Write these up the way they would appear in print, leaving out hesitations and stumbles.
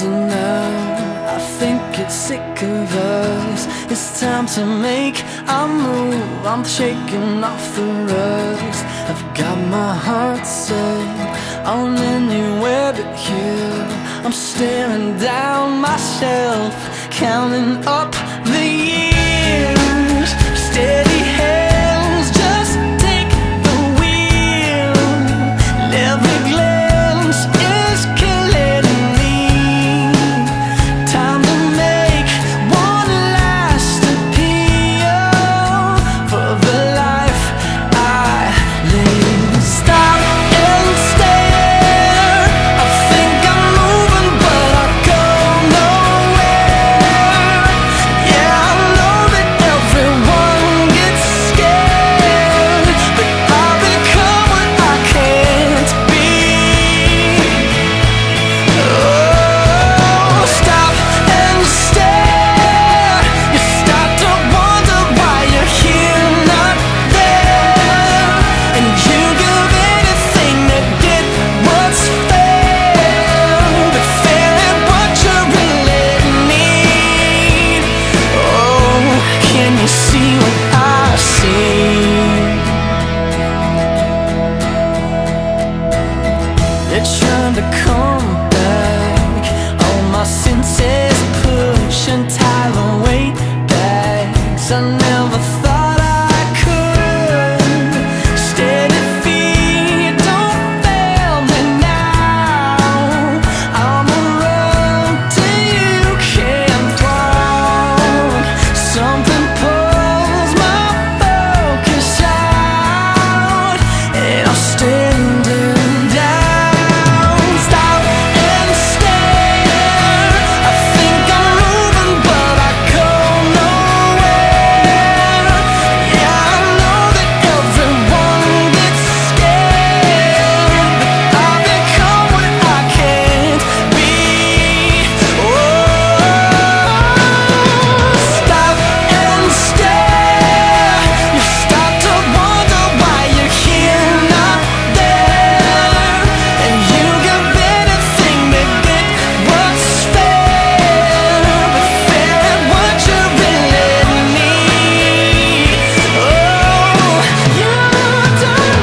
colder now. I think it's sick of us. It's time to make a move. I'm shaking off the rust. I've got my heart set on anywhere but here. I'm staring down myself, counting up the years. Steady hands, just take the wheel. Every glance is killing me. Time to make one last appeal for the life I live. Stop and stare. I think I'm moving, but I go nowhere. Yeah, I know that everyone gets scared, but I've become what I can't be. Oh, stop and stare. You start to wonder why you're here, not there, and you give anything to get what's fair, but fair ain't what you really need. Oh, can you see what I see? They're trying to come back. All my senses push and tie the weight bags. I never thought I could. Steady feet, don't fail me now. I'm around till you can't walk. Something pulls my focus out, and I'm standing down. Stop and stare. I think I'm moving, but I go nowhere. Yeah, I know that everyone gets scared, but I've become what I can't be. Oh, stop and stare. You start to wonder why you're here, not there, and you give anything to get what's fair, but fair ain't what you really need. Oh, you don't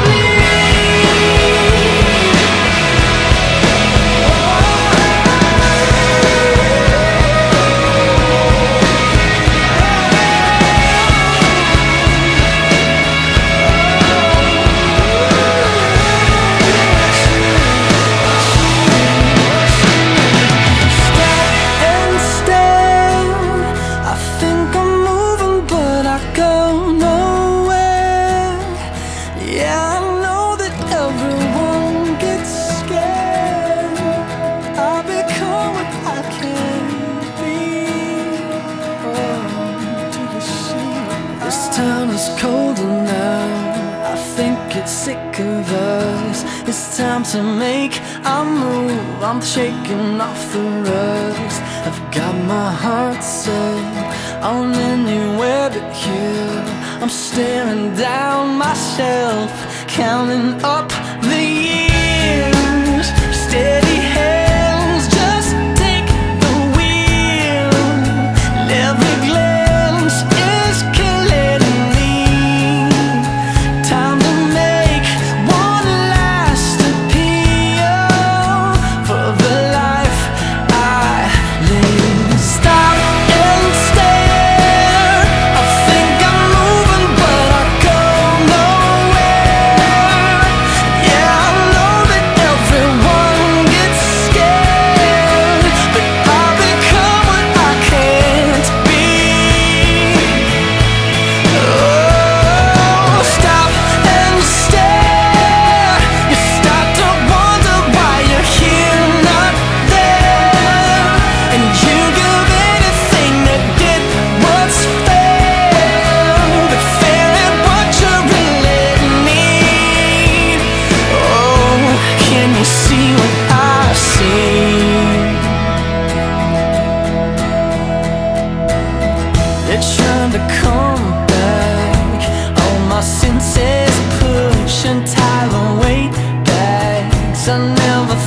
and stare. I think I'm moving, but I go nowhere. Yeah, I know that everyone gets scared. I become what I can't be. Oh, do you see? This town is colder now. I think it's sick of us. It's time to make a move. I'm shaking off the rust. I've got my heart set on anywhere but here. I'm staring down myself, counting up the years. Steady hands, just take the wheel. Every glance is killing me. Time to make one last appeal for the life I live. Stop and stare. I think I'm moving, but I go nowhere. Yeah, I know that everyone gets scared, but I've become what I can't be. Oh, stop and stare. You start to wonder why you're here, not there, and you give anything to get what's fair, but fair ain't what you really need. Oh, can you see what I see? They're trying to come back. All my senses push and tie the weight bags. I never